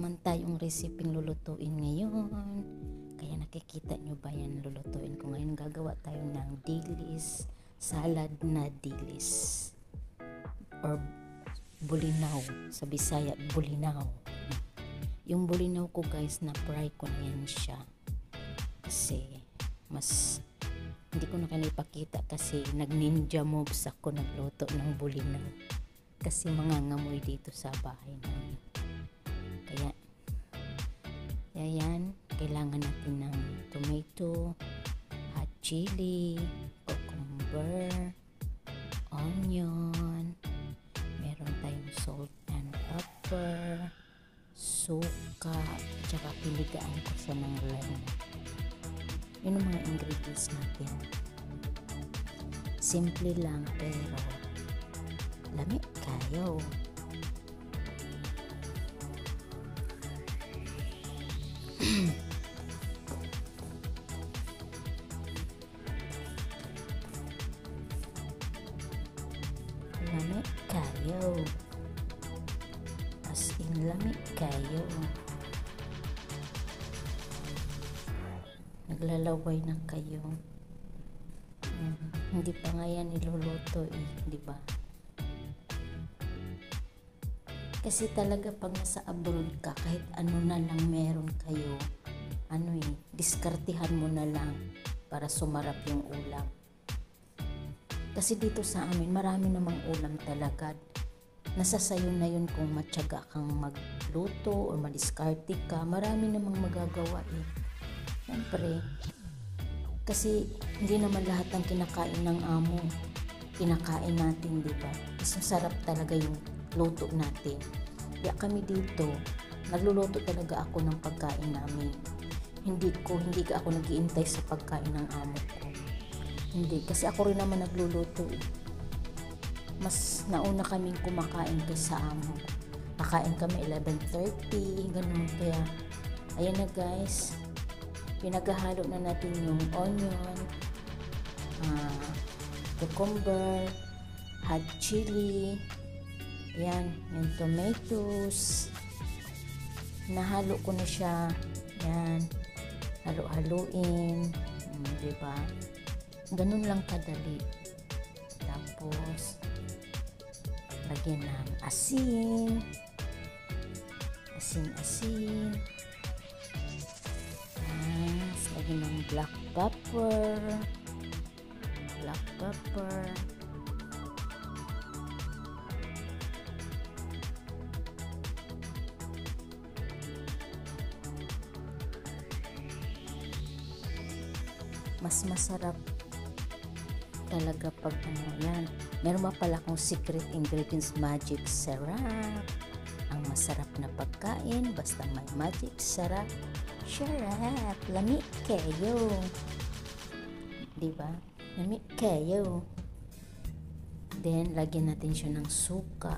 naman tayong resiping lulutuin ngayon. Kaya nakikita nyo ba yan lulutuin ko ngayon? Gagawa tayo ng dilis, salad na dilis. Or bulinaw, sa Bisaya, bulinaw. Yung bulinaw ko guys, na-fry ko na yan siya. Kasi, hindi ko na kayo ipakita kasi nag-ninja moves ako nagluto ng bulinaw. Kasi mangangamoy dito sa bahay namin. Kaya yan, kailangan natin ng tomato, hot chili, cucumber, onion, meron tayong salt and pepper, suka, tsaka piligaan ko siya ng lime. Yun ang mga ingredients natin. Simple lang pero lami kayo. Lami kayo. As in lami kayo. Naglalaway na kayo. Hindi pa nga yan iluluto di ba? Kasi talaga pag nasa abroad ka, kahit ano na lang meron kayo, diskartihan mo na lang para sumarap yung ulam. Kasi dito sa amin, marami namang ulam talaga. Nasa sayo na yun kung matyaga kang magluto o madiskarte ka, marami namang magagawa Siyempre, kasi hindi naman lahat ng kinakain ng amo, kinakain natin, di ba? Mas masarap talaga yung luto natin. Kaya kami dito, nagluluto talaga ako ng pagkain namin. Hindi ka ako nag-iintay sa pagkain ng amo ko. Hindi, kasi ako rin naman nagluluto Mas nauna kaming kumakain kaysa amo. Nakain kami 11:30, ganun. Kaya, ayan na guys. Pinaghahalo na natin yung onion, cucumber, hot chili, yan, yung tomatoes. Nahalo ko na siya. Yan, halo-haluin, diba? Ganun lang kadali. Tapos, lagyan ng asin. Asin. Lagyan ng black pepper. Mas masarap talaga pag yan. Meron pa pala akong secret ingredients, magic syrup. Ang masarap na pagkain, basta may magic syrup. Lami kayo. Diba? Lami kayo. Then, lagyan natin siya ng suka.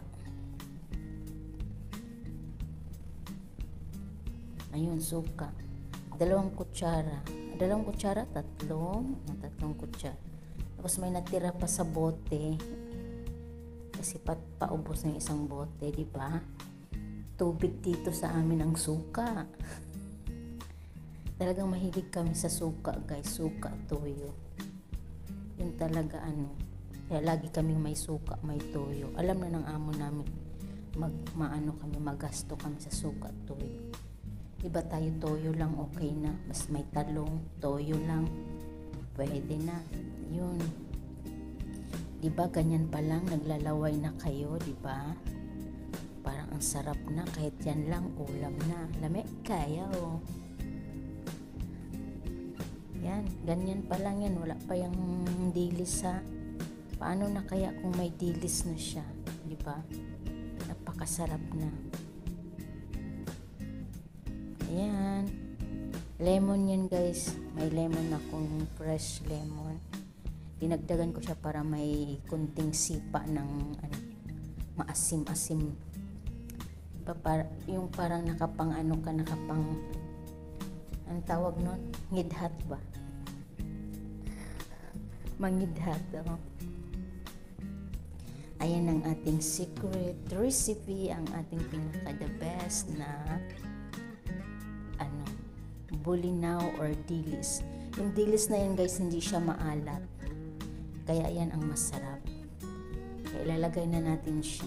Ayun, suka. 2 kutsara. 2 kutsara, 3 kutsara. Tapos may natira pa sa bote. Kasi paubos ng isang bote, diba? Tubig dito sa amin ang suka. Talagang mahilig kami sa suka guys, suka, toyo. Yun talaga kaya lagi kaming may suka, may toyo. Alam na ng amo namin, magasto kami sa suka, toyo. Diba tayo toyo lang okay na, mas may talong, toyo lang, pwede na. Yun. Diba ganyan pa lang, naglalaway na kayo, diba? Parang ang sarap na, kahit yan lang, ulam na. Lami kayo. Yan, ganyan pa lang yan. Wala pa yung dilis paano na kaya kung may dilis na siya? Diba? Napakasarap na. Ayan. Lemon yan guys. May lemon akong fresh lemon. Dinagdagan ko siya para may kunting sipa ng maasim-asim. Yung parang nakapang ang tawag nun? Ngidhat ba? Mangidhat. Ayan ang ating secret recipe, ang ating pinaka the best na bulinaw or dilis. Yung dilis na yan guys, hindi siya maalat. Kaya yan ang masarap. Kaya ilalagay na natin siya.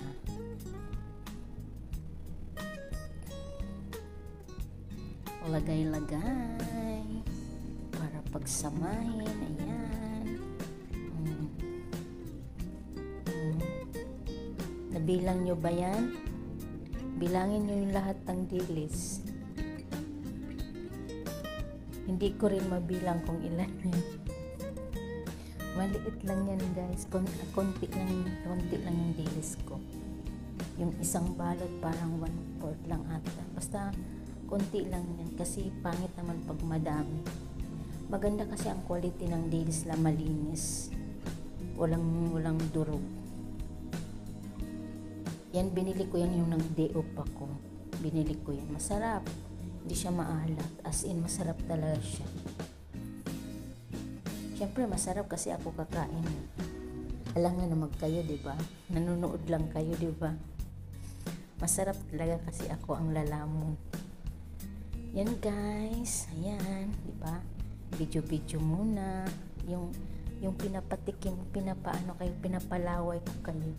Lagay-lagay. Para pagsamahin. Ayan. Nabilang nyo ba yan? Bilangin nyo yung lahat ng dilis. Hindi ko rin mabilang kung ilan yan. Maliit lang yan guys. Konti lang yung dilis ko. Yung isang balot parang 1/4 lang ata. Basta konti lang yan. Kasi pangit naman pag madami. Maganda kasi ang quality ng dilis la malinis. Walang durog. Yan binili ko yan yung nag-day off ako. Binili ko yan. Masarap. Hindi siya maalat. As in masarap talaga siya. Siyempre, masarap kasi ako kakain. Alam nga naman kayo, diba? Nanonood lang kayo, diba? Masarap talaga kasi ako ang lalamon. Yan guys. Ayan, diba? Video-video muna. Yung pinapatikim, pinapalaway ko kayo.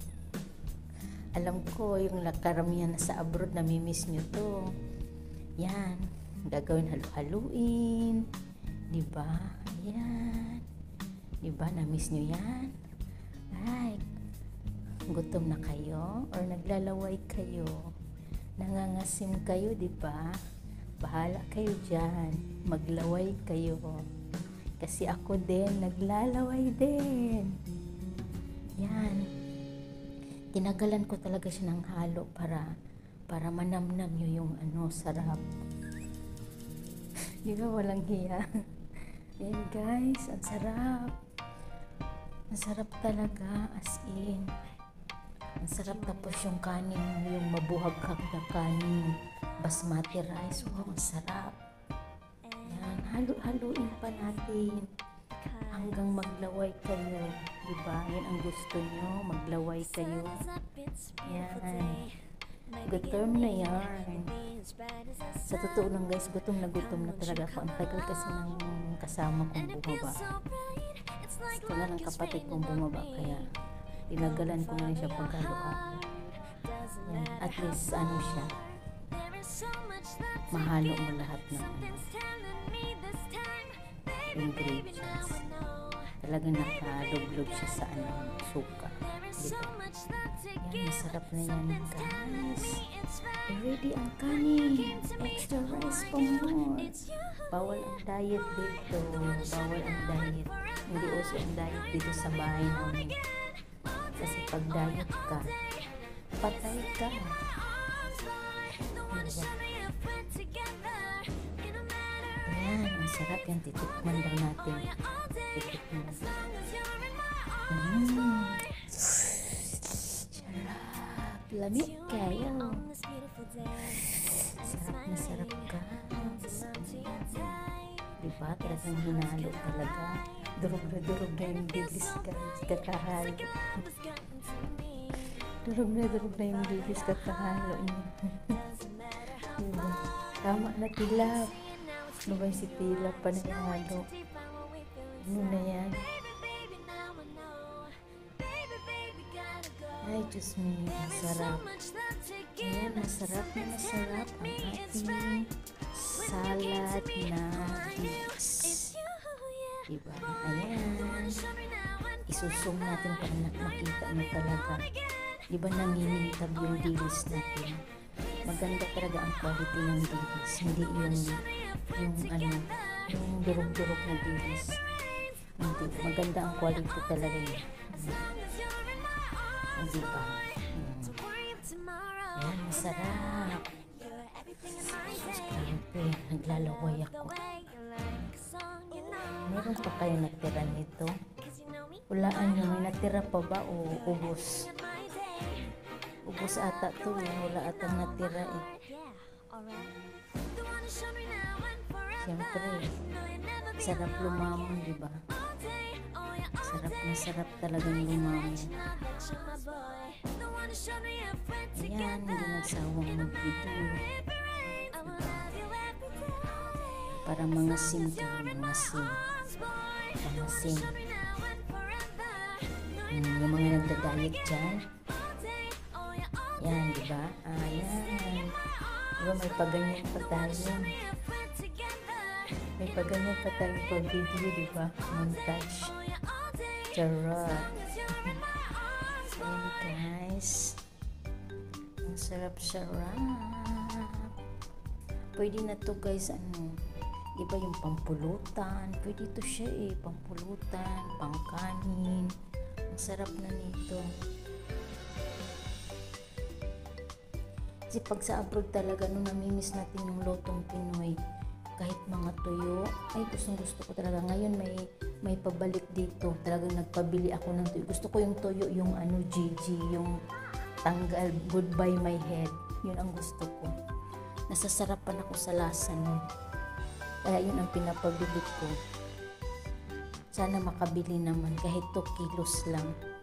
Alam ko, yung karamihan na sa abroad, namimiss nyo to. Yan. Gagawin halu-haluin. Diba? Ayan. Diba? Na-miss nyo yan? Ay, gutom na kayo? Or naglalaway kayo? Nangangasim kayo, diba? Bahala kayo dyan. Maglaway kayo. Kasi ako din, naglalaway din. Yan. Tinagalan ko talaga siya ng halo para manamnam nyo yung sarap. Diba? Walang hiya. Yan guys, ang sarap. Ang sarap talaga, as in. Ang sarap, tapos yung kanin, yung mabuhaghag na kanin, basmati rice, wow, ang sarap. Yan, halu-haluin pa natin hanggang maglaway kayo. Diba? Yan ang gusto nyo, maglaway kayo. Yan. Gutom na yan. Sa totoo lang guys, gutom na talaga ako. Ang tagal kasi ng kasama kong bumaba. Kaya ng kapatid kong bumaba, kaya tinagalan ko na siya paghaluan. At least siya, mahalo mo lahat ng ingredients. Talagang nakalublog siya sa suka. Diba? Yan, masarap na yan guys. Ready ang kanin. Extra rice pa more. Bawal ang diet dito. Bawal ang diet. Hindi uso ang diet dito sa bahay namin. Kasi pag diet ka, patay ka. Diba? Ayan, ang sarap yan. Titikman lang natin. Titikman. Sarap. Lamig kayo. Sarap ka. Diba? Talagang hinalo talaga. Durog na yung dilis guys. Kakahalo. Durog na yung dilis kakahalo. Diba? Tama na tilap. Ano ba si tilap pa na yung halo? Ano na yan? Ay, Diyos me, masarap. Ayan, masarap ang ating salad na dilis. Diba? Ayan. Isusong natin para makita nyo talaga. Diba nanginintab yung dilis natin? Maganda talaga ang quality ng dilis. Hindi yung durog-durog na dilis. Hindi. Maganda ang quality talaga yun. Diba? Ayan, masarap. Grabe, naglalaway ako. Meron pa kayo natira nito? Hulaan nyo, may natira pa ba o ubos? Ubos ata to eh. Wala atang natira eh. Siyempre, sarap lumamon, diba? Sarap talagang lumamon. Ayan, hindi nagsawang mag-video. Para mga sim kayo, mga sim. Mga sim. Yung mga nagda-diet dyan. Yan, di ba? Yan. Diba may paganyan pa tayo. May paganyan pa tayo pag video, di ba? Montage. Charot. Ayan guys. Ang sarap-sarap. Pwede na to guys, di ba yung pampulutan? Pwede to siya pampulutan, pangkanin. Ang sarap na nito. Kasi pag sa abroad talaga, nung namimiss natin yung lutong Pinoy, kahit mga tuyo, ay gusto ko talaga. Ngayon may pabalik dito. Talagang nagpabili ako ng tuyo. Gusto ko yung tuyo, yung Gigi, yung tanggal, goodbye my head. Yun ang gusto ko. Nasasarapan ako sa lasa nun. Kaya yun ang pinapabili ko. Sana makabili naman kahit 2 kilos lang.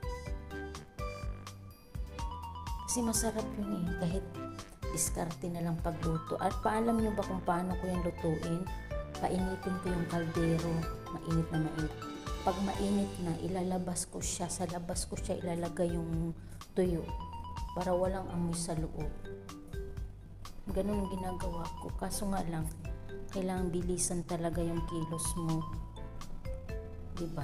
Kasi masarap yun kahit diskarte na lang pagluto. At paalam nyo ba kung paano ko yung lutuin? Painitin ko yung kaldero. Mainit na mainit. Pag mainit na, ilalabas ko siya. Sa labas ko siya ilalagay yung tuyo. Para walang amoy sa loob. Ganun ang ginagawa ko. Kaso nga lang, kailangan bilisan talaga yung kilos mo. Diba?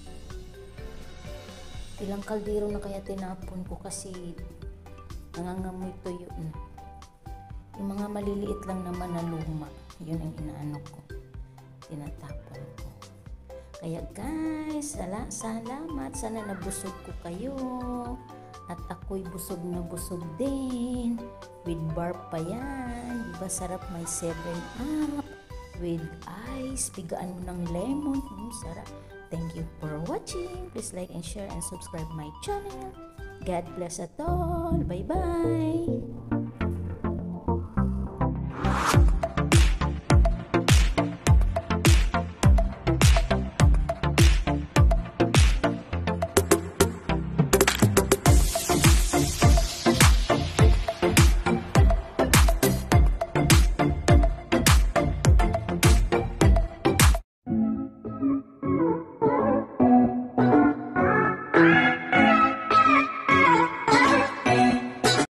Ilang kaldero na kaya tinapon ko kasi nangangamoy tuyo na. Yung mga maliliit lang naman na luma, yun ang inaano ko. Tinatapon ko. Kaya guys, salamat. Sana nabusog ko kayo. At ako'y busog na busog din. With barf pa yan. Diba sarap, may 7-Up. With ice. Bigaan mo ng lemon. Sarap. Thank you for watching. Please like and share and subscribe my channel. God bless at all. Bye-bye.